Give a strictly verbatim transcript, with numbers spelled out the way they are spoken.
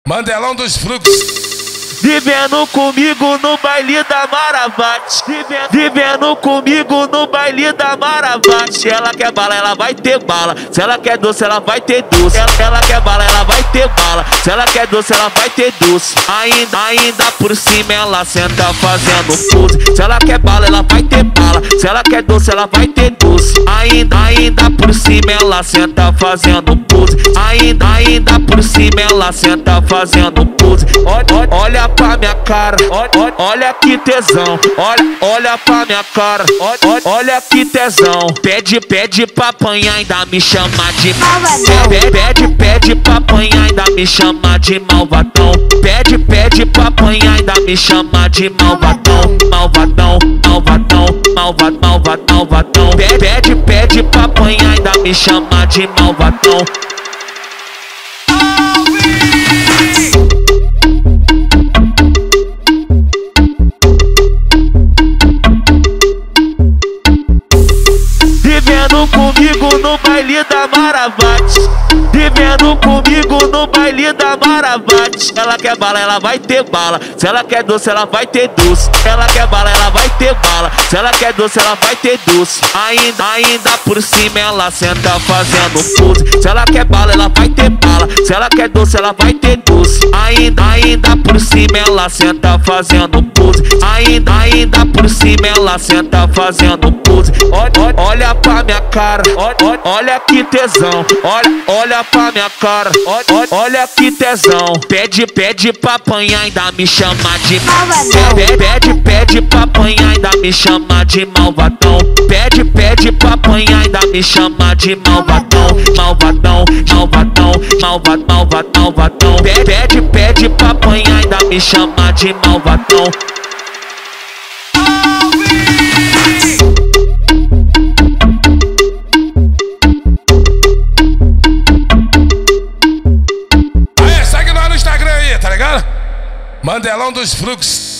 Mandelão dos Fluxos. Vivendo comigo no baile da Maravate. Vivendo, vivendo comigo no baile da Maravate. Se ela quer bala, ela vai ter bala. Se ela quer doce, ela vai ter doce. Ela, ela quer bala, ela vai ter bala. Se ela quer doce, ela vai ter doce. Ainda, ainda por cima ela senta fazendo pose. Se ela quer bala, ela vai ter bala. Se ela quer doce, ela vai ter doce. Ainda, ainda por cima ela senta fazendo pose. Ainda, ainda por cima ela senta fazendo pose. Olha, olha pra minha cara, olha, olha que tesão. Olha, olha pra minha cara, olha, olha que tesão. Pede, pede pra apanhar, ainda me chama de malvadão. Pede, pede, pede pra apanhar, ainda me chama de malvadão. Pede, pede pra apanhar, ainda me chama de malvadão. Malvadão, malvadão, malvadão, malvadão, malvadão. Pede, pede, pede pra apanhar, ainda me chama de malvadão. Vivendo comigo no baile da Maravate. Vivendo comigo no baile da Maravate. Ela quer bala, ela vai ter bala. Se ela quer doce, ela vai ter doce. Ela quer bala, ela vai ter bala. Se ela quer doce, ela vai ter doce. Ainda, ainda por cima ela senta fazendo pose. Se ela quer bala, ela vai ter bala. Se ela quer doce, ela vai ter doce. Ainda, ainda por cima ela senta fazendo pose. Ainda, ainda por cima ela senta fazendo pose. Olha, olha pra minha cara, olha, olha que tesão. Olha, olha pra minha cara, olha, olha que tesão. Pede, pede pra apanhar, ainda me chama de malvadão. Pede, pede, pede pra apanhar, ainda me chama de malvadão. Pede, pede pra apanhar, ainda me chama de malvadão. Malvadão, malvadão, malvadão, malvadão, malvadão. Pede, pede, pede pra apanhar, ainda me chama de malvadão. Aê, segue lá no Instagram aí, tá ligado? Mandelão dos Fluxos.